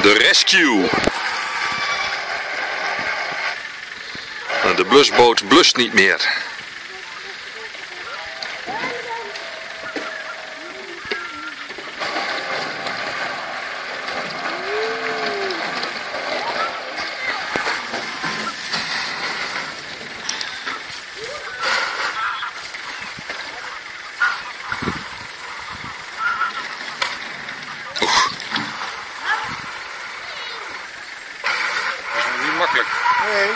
De rescue. De blusboot blust niet meer. Niet makkelijk. Nee.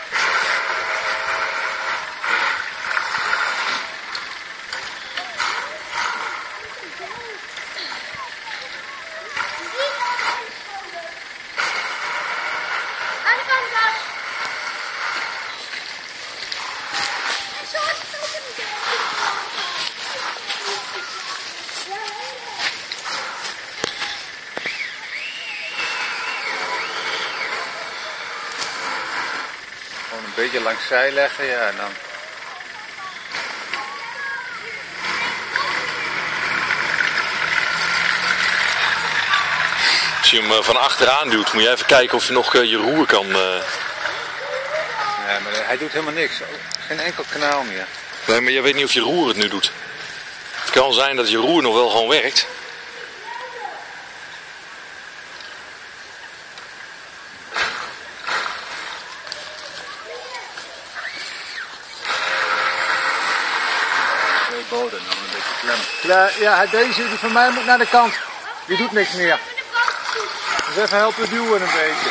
Gewoon een beetje langs zij leggen, ja, en dan. Als je hem van achteraan duwt, moet je even kijken of je nog je roer kan... Nee, maar hij doet helemaal niks. Geen enkel kanaal meer. Nee, maar je weet niet of je roer het nu doet. Het kan zijn dat je roer nog wel gewoon werkt. Twee boden, dan een beetje klem. Ja, deze die van mij moet naar de kant. Die doet niks meer. Dus even helpen duwen een beetje.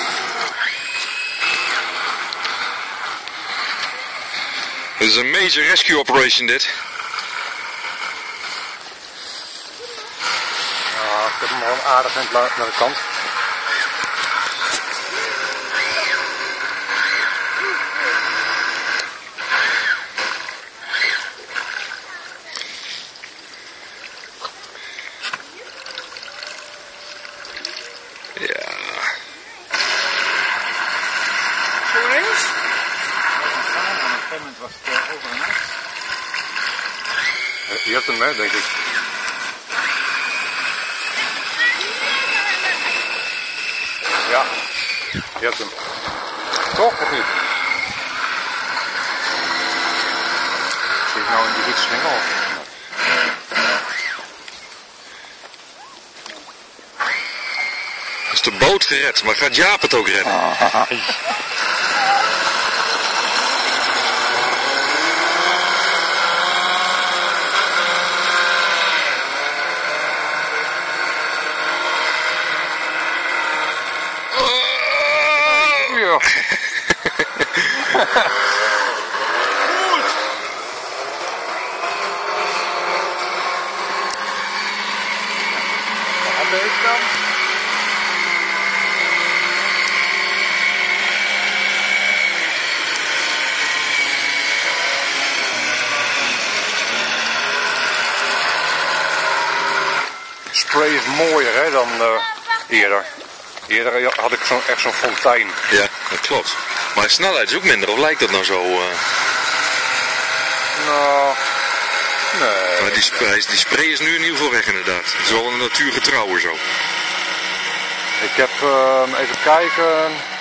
Dit is een major rescue operation dit. Ja, ik heb hem al aardig naar de kant. Ja. Zo eens? Op een gegeven moment was het over en uit. Je hebt hem, hè, denk ik. Ja, je hebt hem. Toch of niet? Zie ik nou in die rietslingel? Is de boot gered, maar gaat Jaap het ook redden? Ja. Wat deze dan? Spray is mooier, hè, dan eerder. Eerder had ik echt zo'n fontein. Ja, dat klopt. Maar de snelheid is ook minder, of lijkt dat nou zo? Nou, nee. Maar die spray is nu in ieder geval weg inderdaad. Het is wel een natuurgetrouwer zo. Ik heb, even kijken,